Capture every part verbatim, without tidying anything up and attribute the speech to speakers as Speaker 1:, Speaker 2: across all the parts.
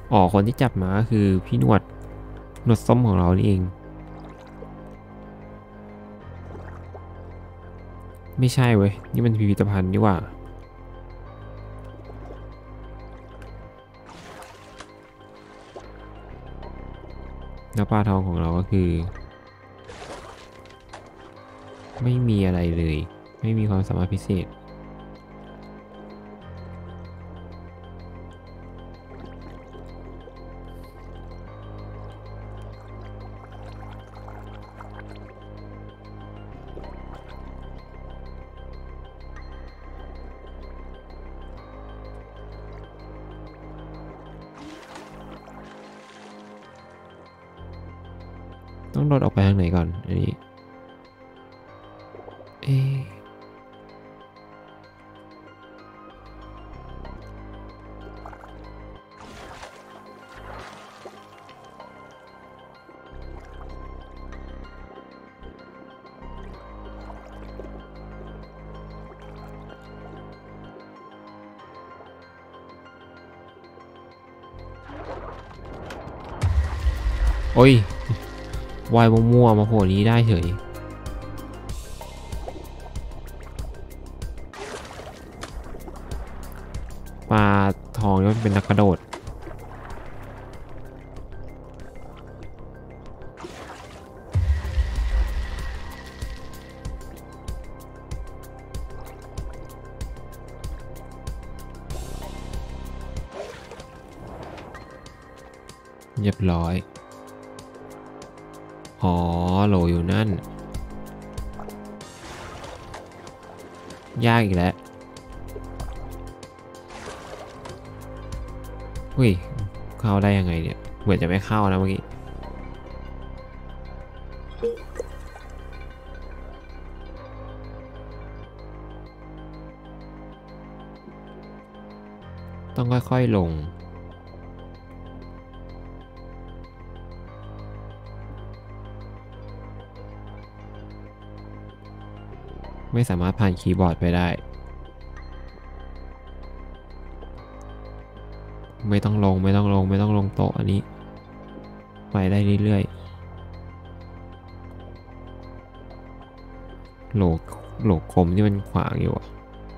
Speaker 1: อ๋อคนที่จับมาคือพี่หนวดหนวดส้มของเรานี่เองไม่ใช่เว้ยนี่มันพิพิธภัณฑ์นี่หว่าแล้วปลาทองของเราก็คือไม่มีอะไรเลยไม่มีความสามารถพิเศษต้องโดดออกไปทางไหนก่อนอันนี้เอ๊ะโอ้ยวายมั่วๆมาโผล่นี้ได้เฉยปลาทองนี่มันเป็นนักกระโดดเรียบร้อยอ๋อโหลอยู่นั่นยากอีกแล้วเฮ้ยเข้าได้ยังไงเนี่ยเหมือนจะไม่เข้านะเมื่อกี้ต้องค่อยๆลงไม่สามารถผ่านคีย์บอร์ดไปได้ไม่ต้องลงไม่ต้องลงไม่ต้องลงโต๊ะอันนี้ไปได้เรื่อยๆโหลโหลกลมที่มันขวางอยู่อะ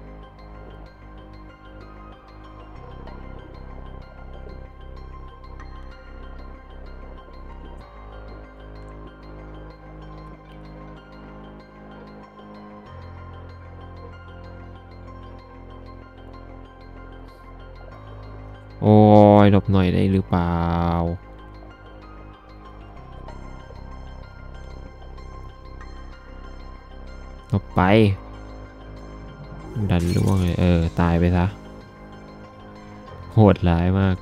Speaker 1: โอ้ยหลบหน่อยได้หรือเปล่าหลบไปดันล่วงเลยเออตายไปซะโหดร้ายมาก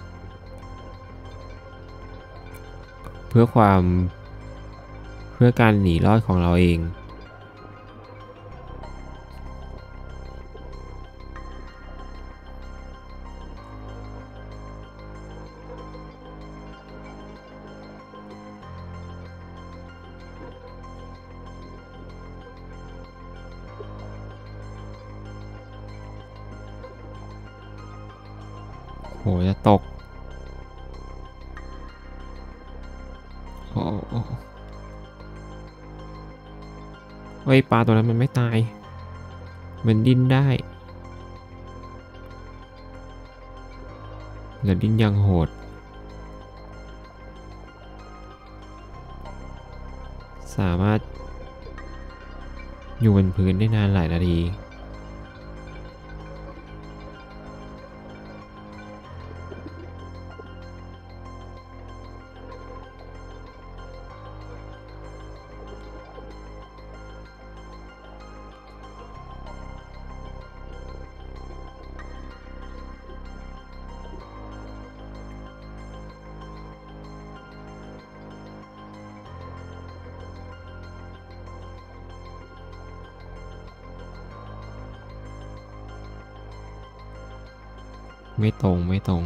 Speaker 1: เพื่อความเพื่อการหนีรอดของเราเองโหจะตกโอ้โอ้เฮ้ยปลาตัวนั้นมันไม่ตายมันดิ้นได้แล้วดิ้นยังโหดสามารถอยู่บนพื้นได้นานหลายนาทีไม่ตรงไม่ตรง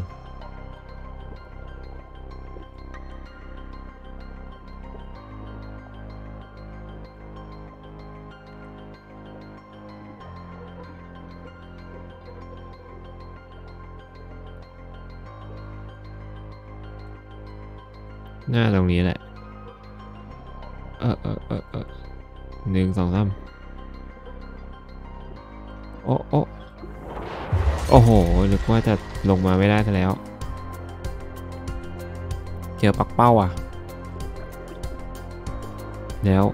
Speaker 1: หน้าตรงนี้แหละเออเออเออเออหนึ่งสองสามโอ้โอ้โอ้โหนึกว่าจะลงมาไม่ได้ซะแล้วเจอปักเป้าอ่ะแล้ว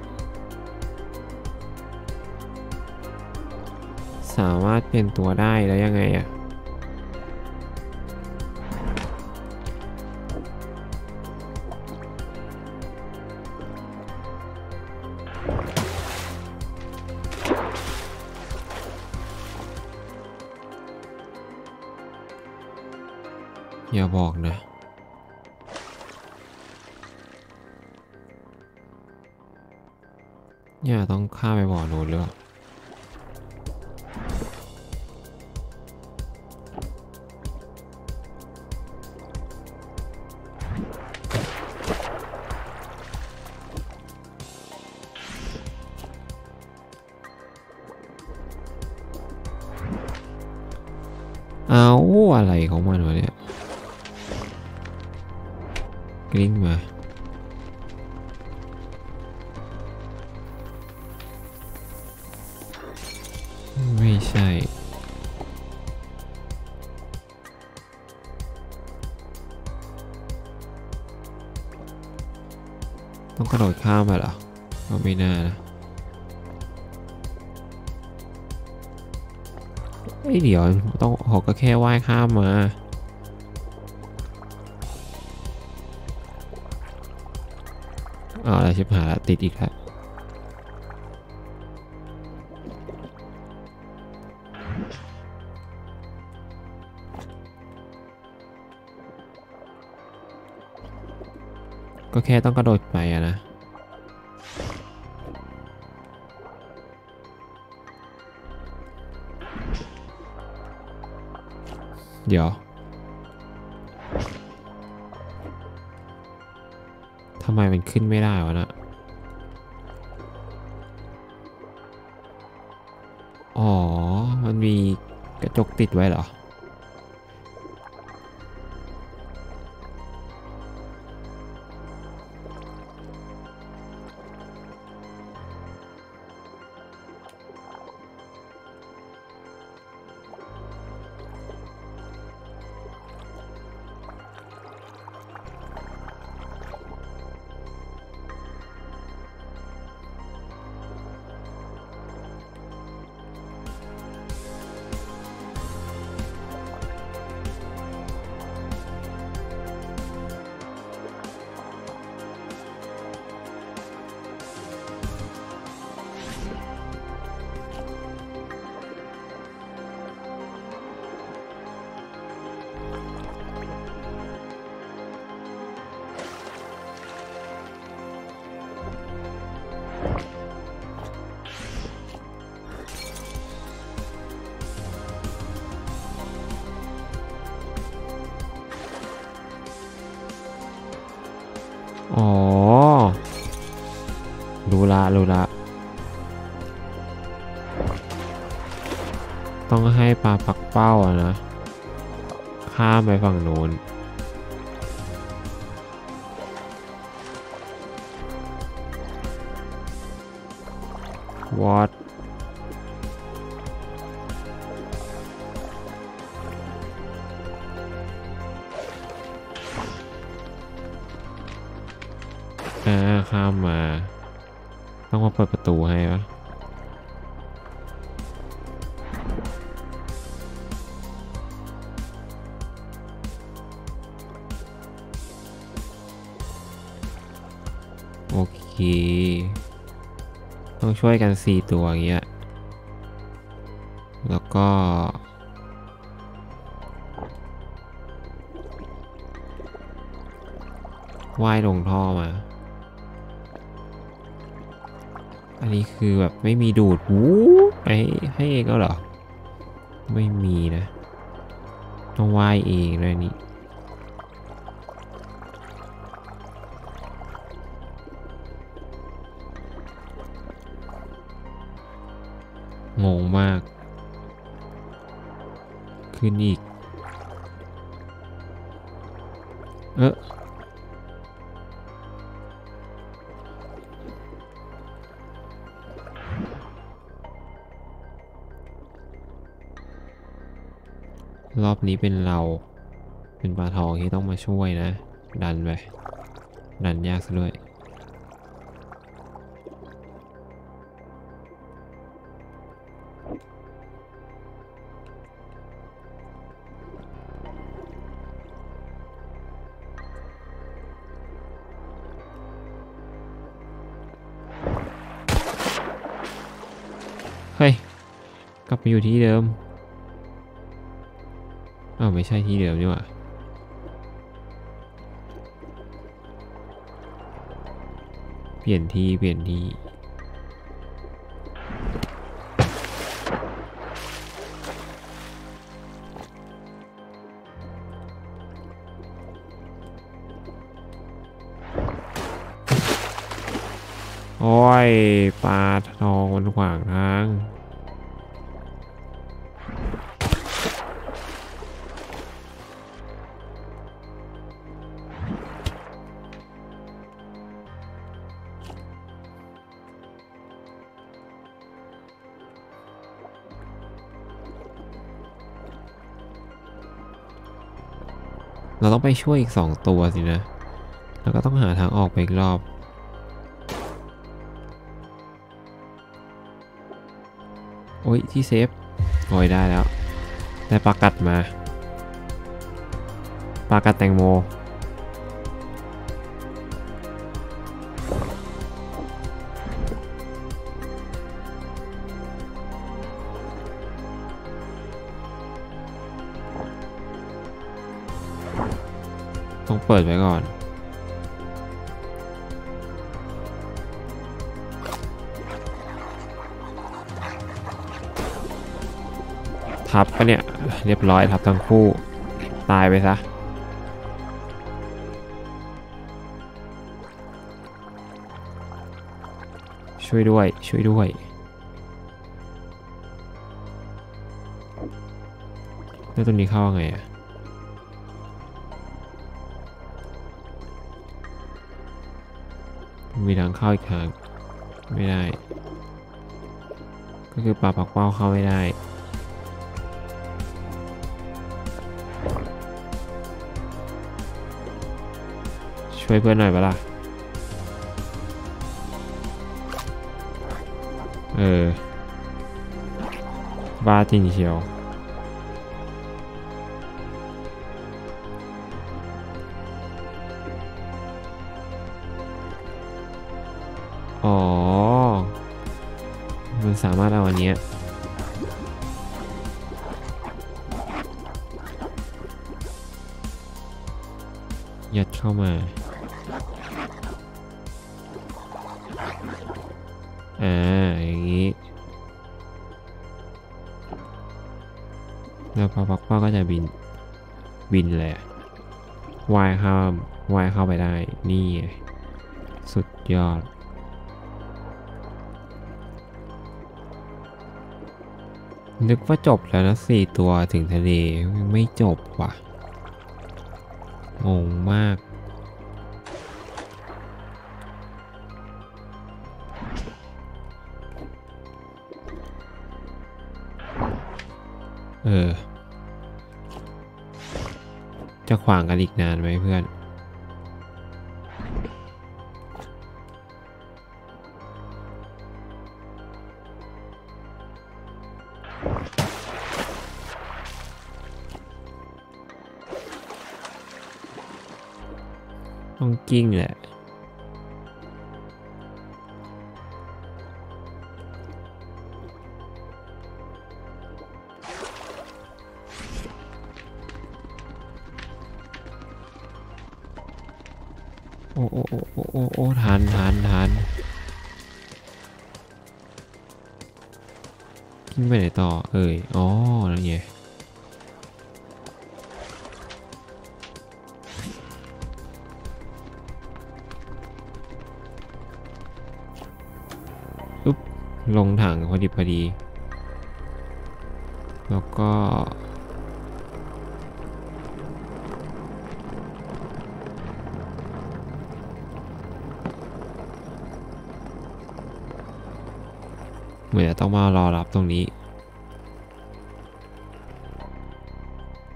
Speaker 1: สามารถเปลี่ยนตัวได้แล้วยังไงอ่ะอย่าบอกนะอย่าต้องข้ามไปบ่อโน้นหรือเปล่าเอาอะไรของมันวะเนี่ยกลิ้งมาไม่ใช่ต้องกระโดดข้ามไปเหรอก็ไม่น่านะไอ้เดี๋ยวต้องหอกก็แค่ว่ายข้ามมาอ๋ออะไรชิบหายละติดอีกแล้วก็แค่ต้องกระโดดไปอะนะเดี๋ยวทำไมมันขึ้นไม่ได้วะนะอ๋อมันมีกระจกติดไว้เหรออ๋อรู้ละรู้ละต้องให้ปลาปักเป้าอะนะข้ามไปฝั่งโน้นวอดอ่าข้ามมาต้องมาเปิดประตูให้ปะโอเคต้องช่วยกันสี่ตัวอย่างเงี้ยแล้วก็ว่ายลงท่อมาอันนี้คือแบบไม่มีดูดวู้ไปให้เองก็เหรอไม่มีนะต้องว่ายเองเลยนี่งงมากขึ้นอีกเออรอบนี้เป็นเราเป็นปลาทองที่ต้องมาช่วยนะดันไปดันยากซะด้วยเฮ้ยกลับไปอยู่ที่เดิมอ้าวไม่ใช่ที่เดิมนี่หว่าเปลี่ยนที่เปลี่ยนที่โอ้ยปลาทองมันขวางทางเราต้องไปช่วยอีกสองตัวสินะแล้วก็ต้องหาทางออกไปอีกรอบโอ้ยที่เซฟโอ้ยได้แล้วได้ปลากัดมาปลากัดแตงโมต้องเปิดไว้ก่อนทับปะเนี่ยเรียบร้อยทับทั้งคู่ตายไปซะช่วยด้วยช่วยด้วยแล้วตัวนี้เข้าไงอ่ะมีทางเข้าอีกทางไม่ได้ก็คือปลาปักเป้าเข้าไม่ได้ช่วยเพื่อนหน่อยปะล่ะเออบ้าจริงเชียวอ๋อมันสามารถเอาอันเนี้ยยัดเข้ามาอ่าอย่างนี้แล้วพอปักเป้าก็จะบินบินเลยว่ายข้ามว่ายเข้าไปได้นี่สุดยอดนึกว่าจบแล้วนะสี่ตัวถึงทะเลไม่จบว่ะงงมากเออจะขวางกันอีกนานไหมเพื่อนต้องกิ้งแหละโอ้โอ้โอ้โอ้โอ้โอ้ทันทันทันกิ้งไปไหนต่อเอ่ยอ๋อนั่นไงอุ๊บลงถังพอดีพอดีแล้วก็เหมือนจะต้องมารอรับตรงนี้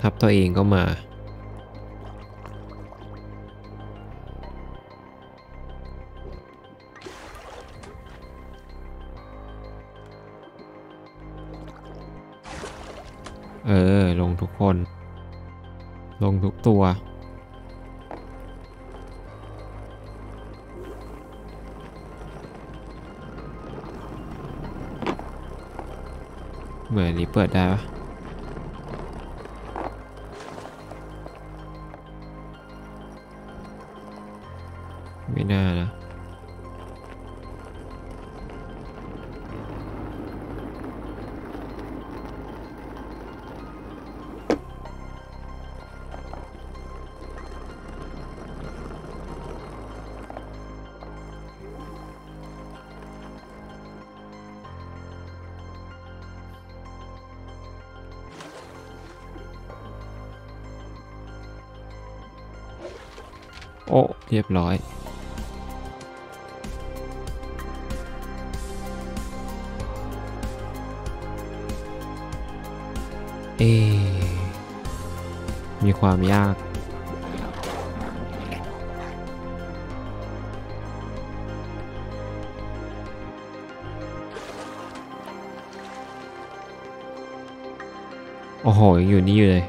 Speaker 1: ทับตัวเองก็มาเออลงทุกคนลงทุกตัวเหมือนนี้เปิดได้ปะไม่น่านะโอ้เรียบร้อยเอมีความยากโอ้โหยังอยู่นี่อยู่เลย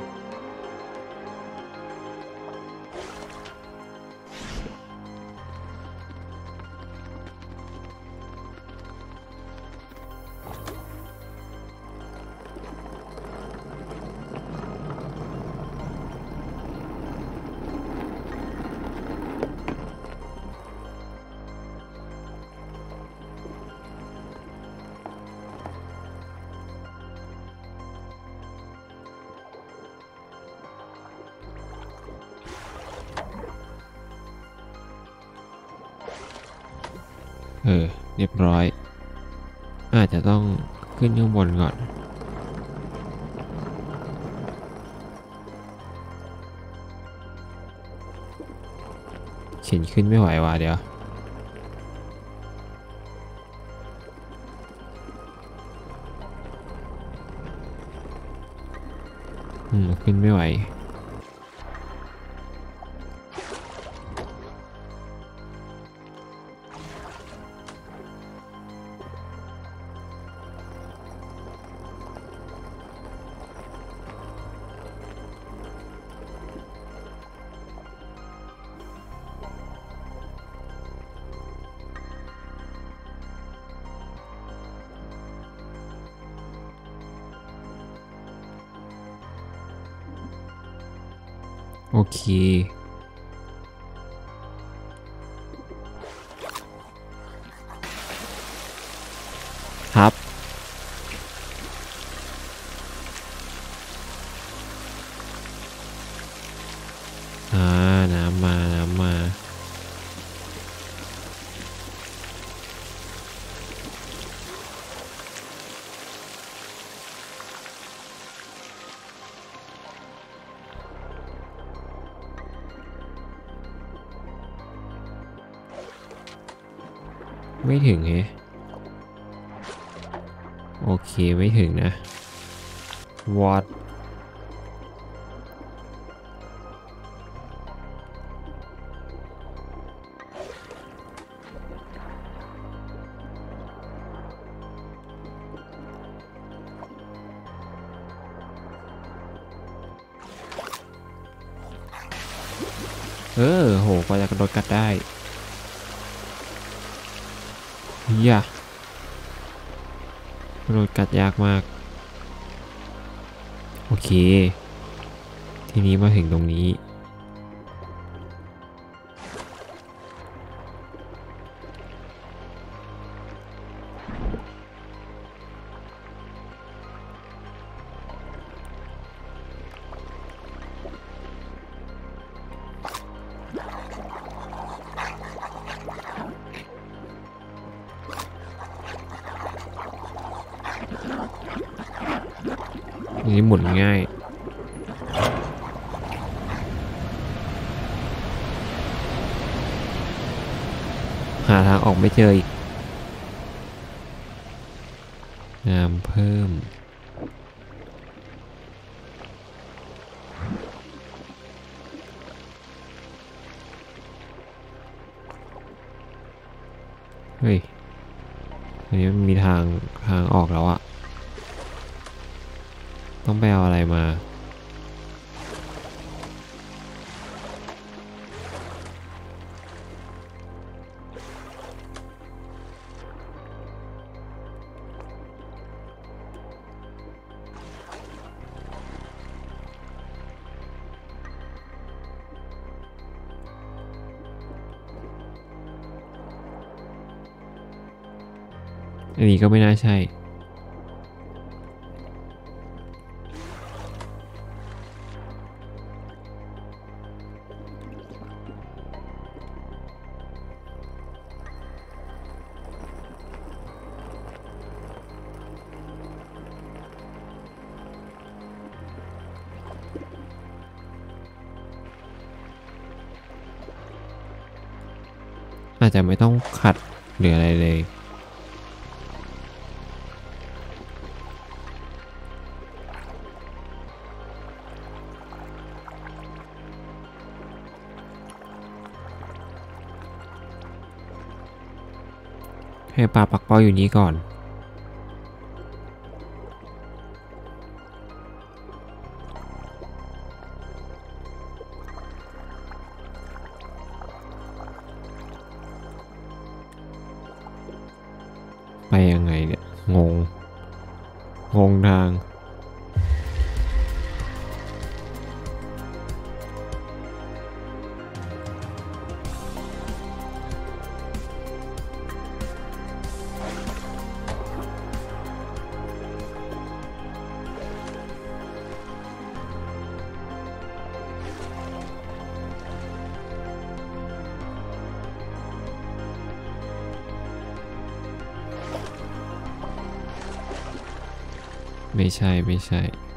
Speaker 1: เออเรียบร้อยอาจจะต้องขึ้นข้างบนก่อนเข็นขึ้นไม่ไหวว่ะเดี๋ยวอืมขึ้นไม่ไหวโอเคครับอ่าน้ำมาน้ำมาไม่ถึงเฮโอเคไม่ถึงนะวอดเออโหกว่าจะกระโดดกัดได้เฮียกระโดดกัดยากมากโอเคทีนี้มาถึงตรงนี้นี่หมุนง่ายหาทางออกไม่เจออีกงามเพิ่มเฮ้ยอันนี้มันมีทางทางออกแล้วอะต้องไปเอาอะไรมาอันนี้ก็ไม่น่าใช่อาจจะไม่ต้องขัดหรืออะไรเลยให้ปลาปักเป้าอยู่นี้ก่อนไปยังไงเนี่ยงงงงทางไม่ใช่ไม่ใช่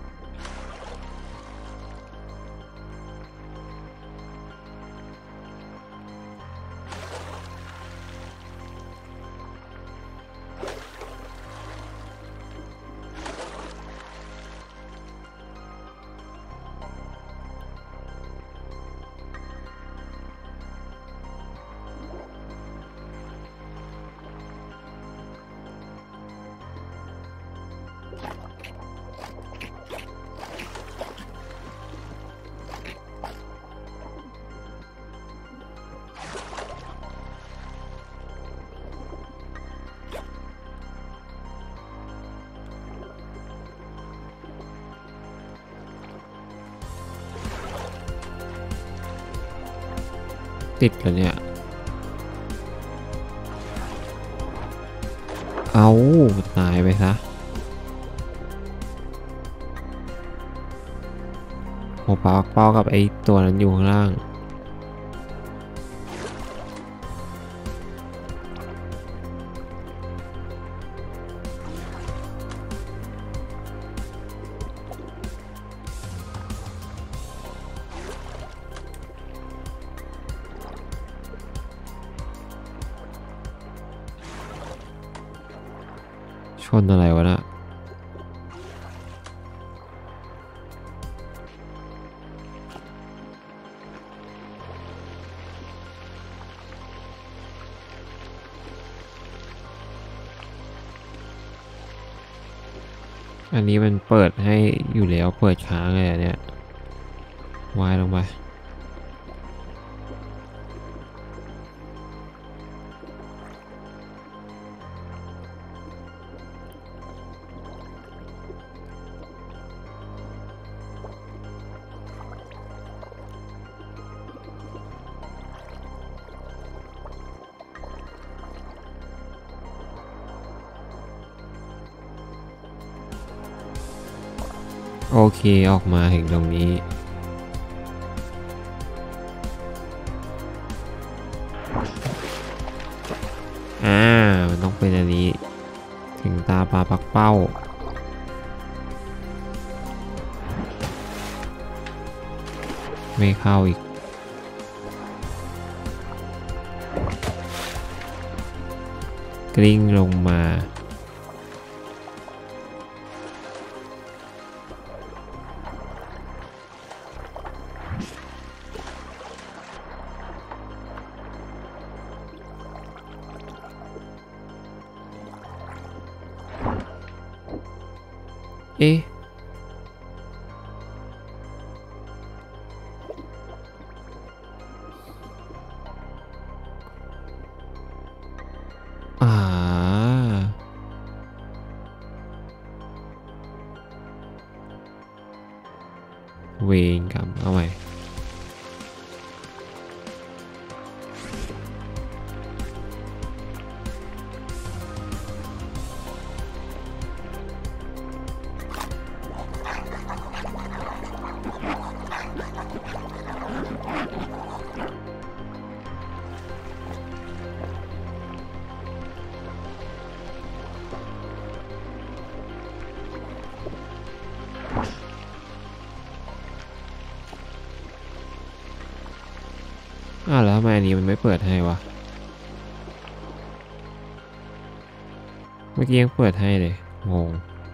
Speaker 1: ติดแล้วเนี่ยเอาตายไปซะหัวปลาปักเป้ากับไอ้ตัวนั้นอยู่ข้างล่างชนอะไรวะน่ะอันนี้มันเปิดให้อยู่แล้วเปิดค้างเลยอันเนี้ยวายลงไปโอเคออกมาถึงตรงนี้อ่ามันต้องเป็นอันนี้ถึงตาปลาปักเป้าไม่เข้าอีกกลิ้งลงมาเอ๊ะอ่าเวงกรรมเอาใหม่อ้าวแล้วทำไมอันนี้มันไม่เปิดให้วะเมื่อกี้ยังเปิดให้เลยงง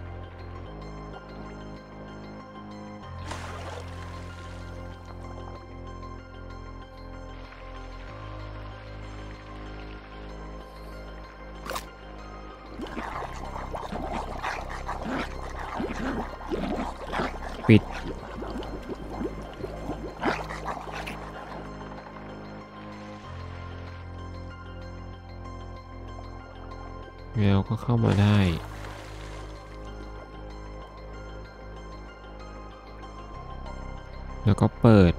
Speaker 1: ปิดแล้วก็เข้ามาได้แล้วก็เปิด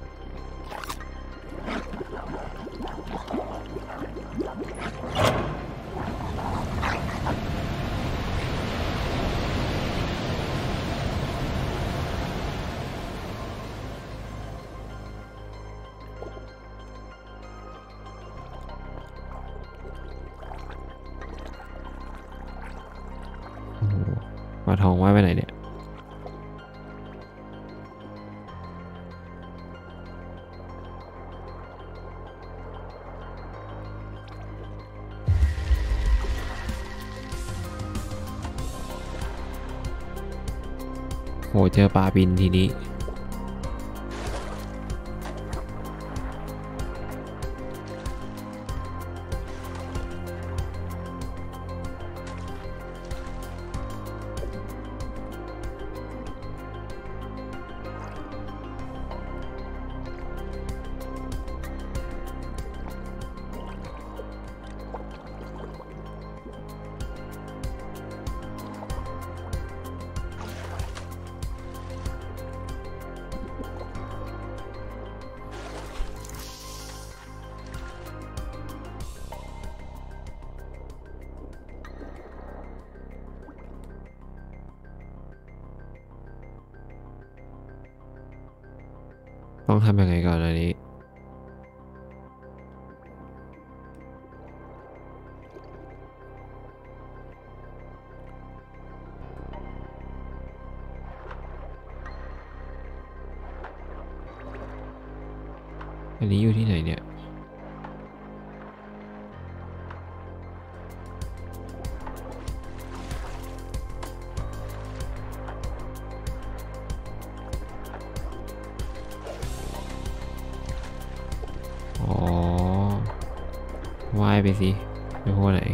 Speaker 1: ปลาทองว่ายไปไหนเนี่ยโหเจอปลาบินทีนี้ต้องทำยังไงก่อนอันนี้อันนี้อยู่ที่ไหนเนี่ยอ๋อว่ายไปสิไปหัวไหน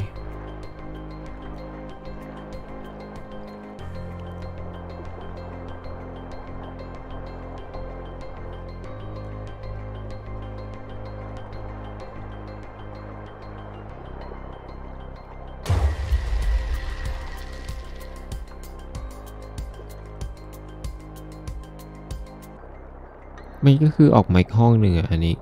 Speaker 1: มันก็คือออกมาอีกห้องหนึ่งอ่ะอันนี้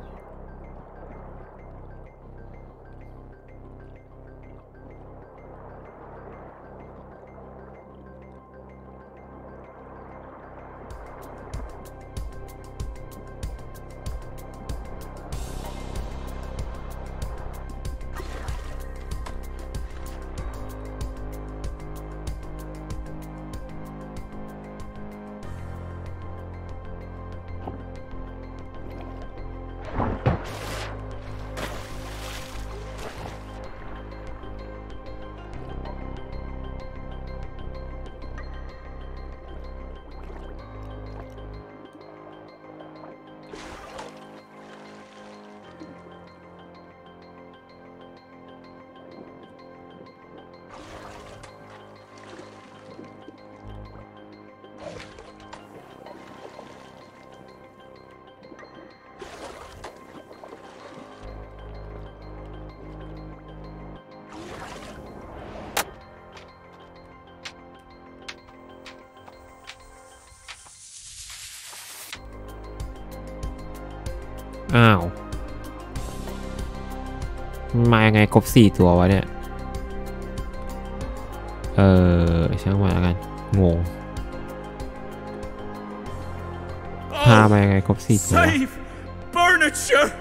Speaker 1: อ้าวมายังไงครบสี่ตัววะเนี่ยเออช่างมาแล้วกันงงพามายังไงครบสี่ตัว
Speaker 2: Save furniture!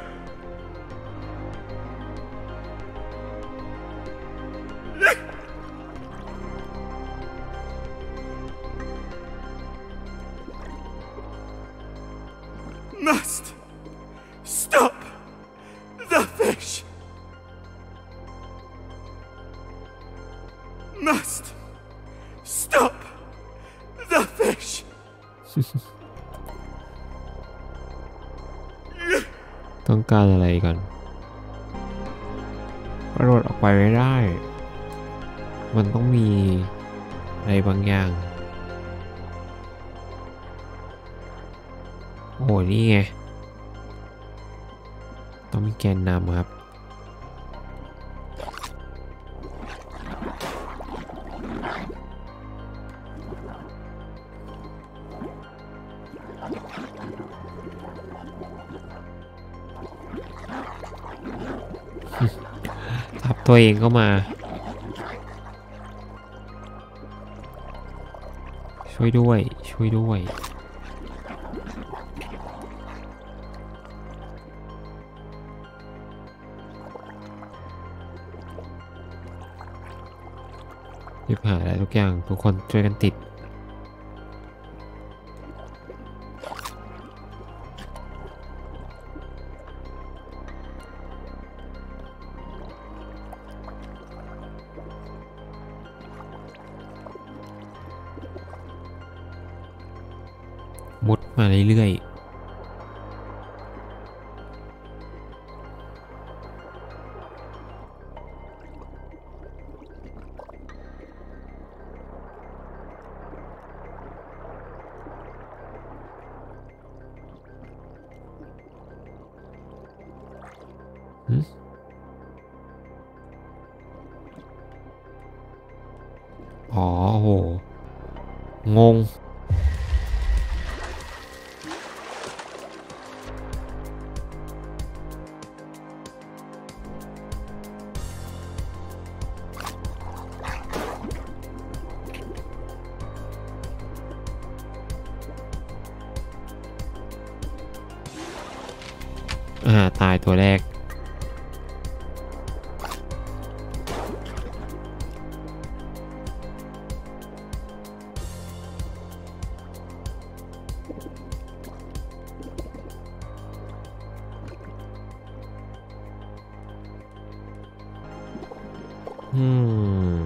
Speaker 2: Must stop the fish. Must stop the fish.
Speaker 1: ต้องการอะไรก่อนกระโดดออกไปไม่ได้มันต้องมีอะไรบางอย่างโอ้นี่ไงต้องมีแกนนำครับทับตัวเองก็มาช่วยด้วยช่วยด้วยรีบหาอะไรทุกอย่างทุกคนช่วยกันติดมุดมาเรื่อยๆอ๋อโหงงอ่าตายตัวแรกอืม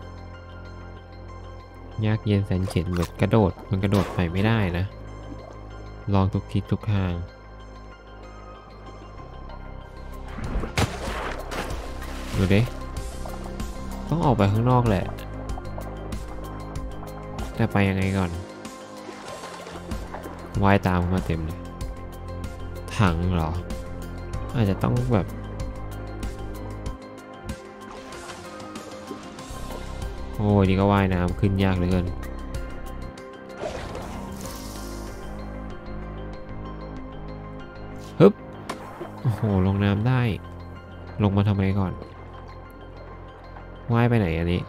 Speaker 1: ยากเย็นแสนเข็ญเหมือนกระโดดมันกระโดดไปไม่ได้นะลองทุกทิศทุกทางดูดิต้องออกไปข้างนอกแหละแต่ไปยังไงก่อนว่ายตามมาเต็มเลยถังเหรออาจจะต้องแบบโอ้ยนี่ก็ว่ายน้ำขึ้นยากเหลือเกินฮึบโอ้โหลงน้ำได้ลงมาทำไมก่อนว่ายไปไหนอันนี้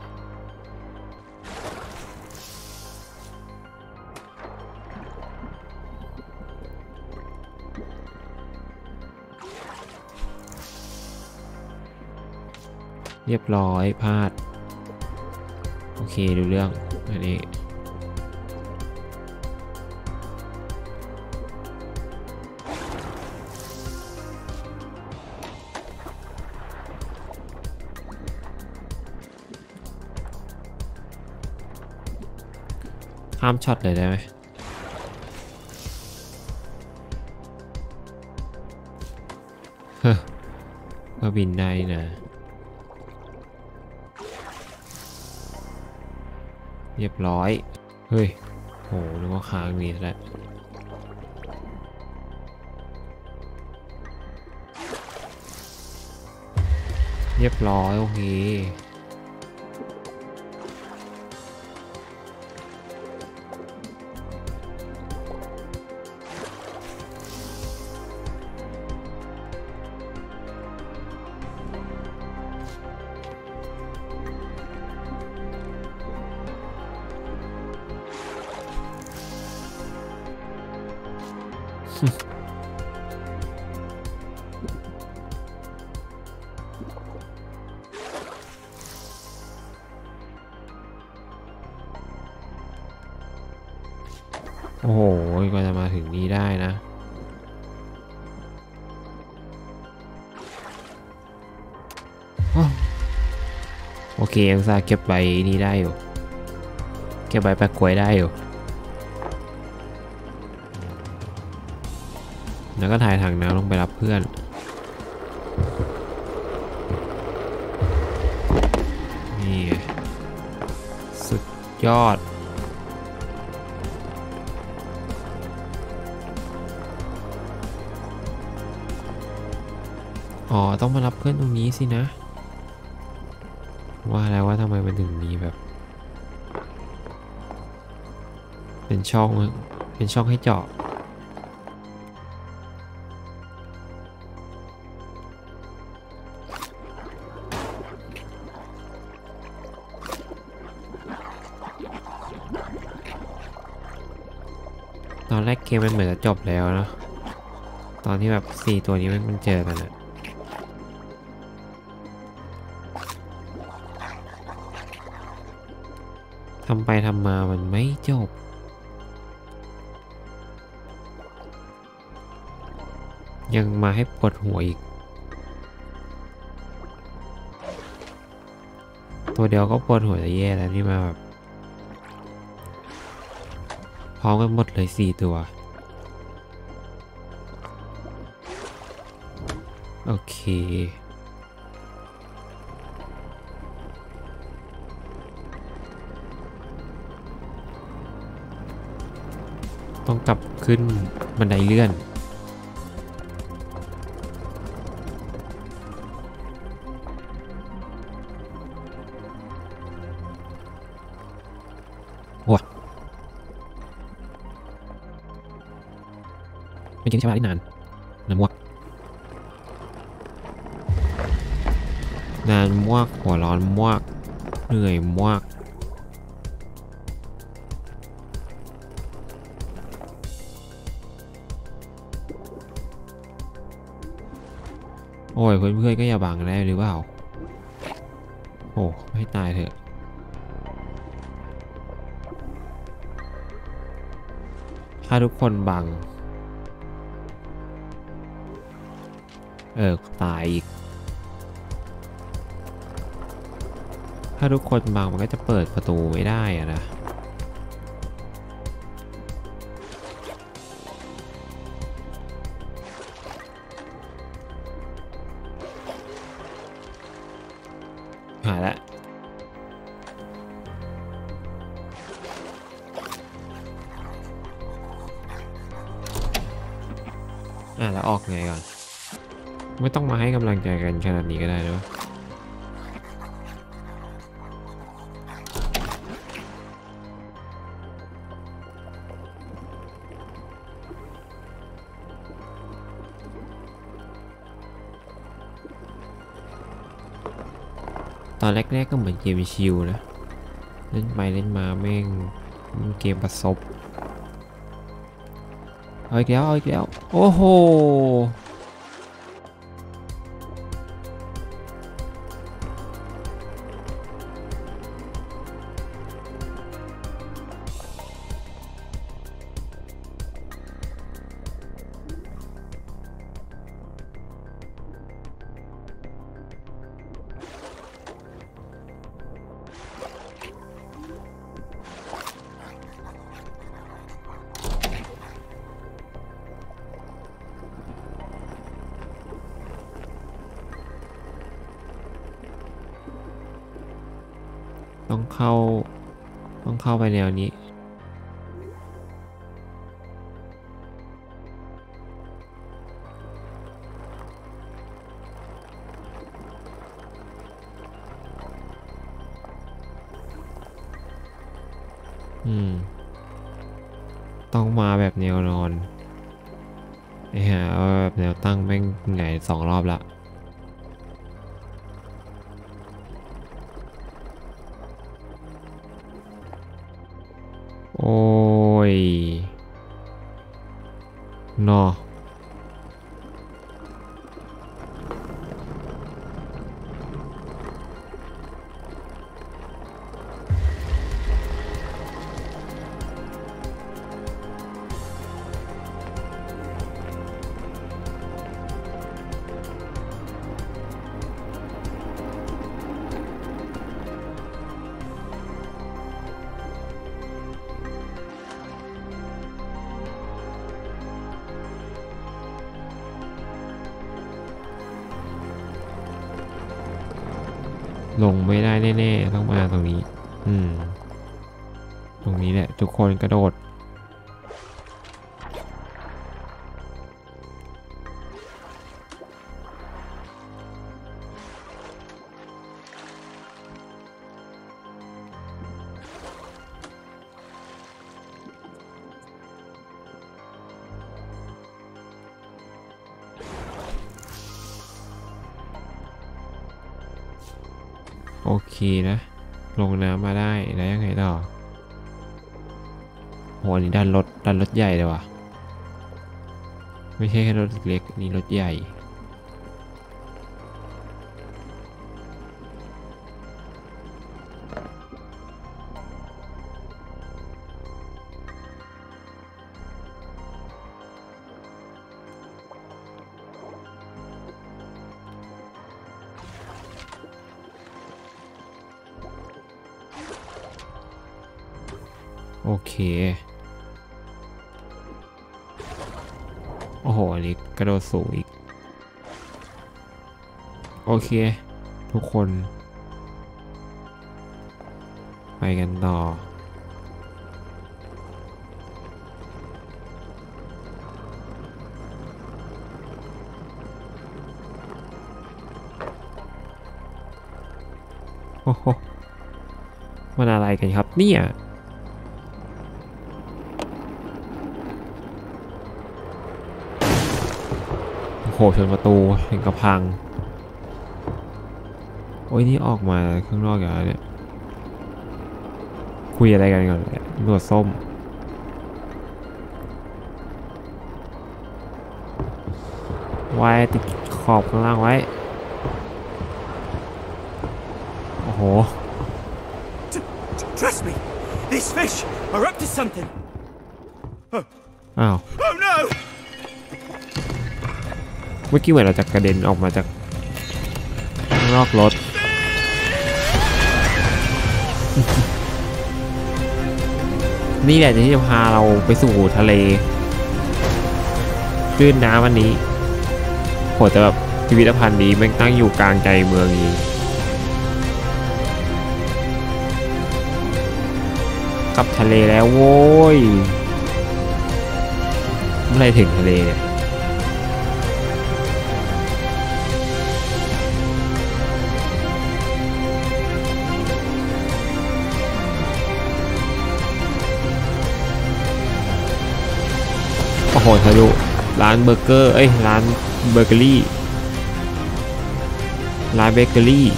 Speaker 1: เรียบร้อยพลาดโอเคดูเรื่องอันนี้ข้ามช็อตเลยได้ไหมเฮ้อก็บินได้นะเรียบร้อยเฮ้ยโหนึกว่าค้างนี่แหละเรียบร้อยโอเคโอ้โหก็จะมาถึงนี้ได้นะโอเคยังซาเก็บใบนี้ได้อยู่เก็บใบแปะกล้วยได้อยู่แล้วก็ถ่ายถังน้ำลงไปรับเพื่อนนี่สุดยอดอ๋อต้องมารับเพื่อนตรงนี้สินะว่าแล้วว่าทำไมมันถึงมีแบบเป็นช่องเป็นช่องให้เจาะตอนแรกเกมมันเหมือนจะจบแล้วเนาะตอนที่แบบสี่ตัวนี้มันเจอกันอะทำไปทำมามันไม่จบยังมาให้ปวดหัวอีกตัวเดียวก็ปวดหัวจะแย่แล้วนี่มาแบบพร้อมกันหมดเลยสี่ตัวโอเคต้องกลับขึ้นบันไดเลื่อนว้าไม่จริงใช้เวลาได้นานนานมวกนานมวกหัวร้อนมวกเหนื่อยมวกโอ้ยเพื่อนๆก็อย่าบังได้หรือเปล่าโอ้ไม่ตายเถอะถ้าทุกคนบังเออตายอีกถ้าทุกคนบังมันก็จะเปิดประตูไม่ได้อะนะหายละอ่ะแล้วออกไงก่อนไม่ต้องมาให้กำลังใจกันขนาดนี้ก็ได้นะตอนแรกๆก็เหมือนเกมชิลนะเล่นไปเล่นมาแม่งเกมประสบเอาอีกแล้วเอาอีกแล้วโอ้โหต้องเข้าต้องเข้าไปแนวนี้อืมต้องมาแบบแนวนอนไอ้ห่าแบบแนวตั้งแม่งไงสองรอบละโอ้ยนอลงไม่ได้แน่ๆต้องมาตรงนี้อืมตรงนี้แหละทุกคนกระโดดโอเคนะลงน้ำมาได้แล้วยังไงต่อโหอันนี้ดันรถดันรถใหญ่เลยว่ะไม่ใช่แค่รถเล็กนี่รถใหญ่โอเคโอ้โหอันนี้กระโดดสูงอีกโอเคทุกคนไปกันต่อโอ้โหมันอะไรกันครับเนี่ยโหชนประตูเห็นกระพังโอ้ยนี่ออกมาข้างนอกอย่างไรเนี่ยคุยอะไรกันก่อนเนี่ยหนวดส้มไว้ติดขอบข้างล่างไว้โอ้โห
Speaker 2: Trust me, these fish are up to something.
Speaker 1: อ้าว
Speaker 2: Oh no!
Speaker 1: เมื่อกี้เหมือนเราจะกระเด็นออกมาจากข้างนอกรถ นี่แหละที่จะพาเราไปสู่ทะเลคลื่นน้ำวันนี้โหแต่แบบพิพิธภัณฑ์นี้แม่งตั้งอยู่กลางใจเมืองนี้กลับทะเลแล้วโว้ยเมื่อไรถึงทะเลเนี่ยโอ้โหทะลุร้านเบอร์เกอร์เอ้ยร้านเบเกอรี่ร้านเบเกอรี่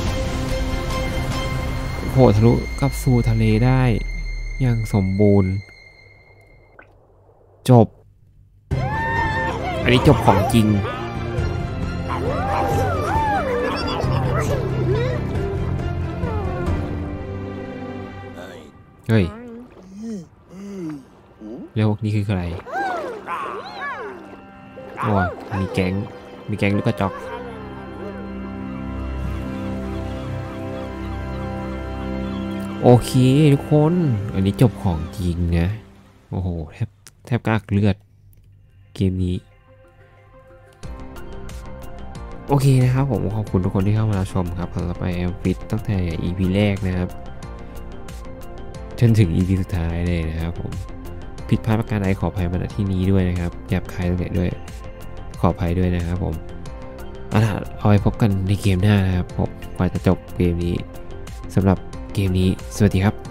Speaker 1: โอ้โหทะลุกลับสู่ทะเลได้อย่างสมบูรณ์จบอันนี้จบของจริงเฮ้ยแล้วนี่คืออะไรโอ้มีแก๊งมีแก๊งลูกกระจอกโอเคทุกคนอันนี้จบของจริงนะโอ้โหแทบแทบกากเลือดเกมนี้โอเคนะครับผมขอบคุณทุกคนที่เข้ามารับชมครับเราไปแอมฟิตตั้งแต่ อี พี แรกนะครับจนถึง อี พี สุดท้ายเลยนะครับผมผิดพลาดประการใดขออภัยมาณที่นี้ด้วยนะครับหยาบคายตรงไหนด้วยขออภัยด้วยนะครับผมเอาล่ะเอาไว้พบกันในเกมหน้านะครับผมกว่าจะจบเกมนี้สำหรับเกมนี้สวัสดีครับ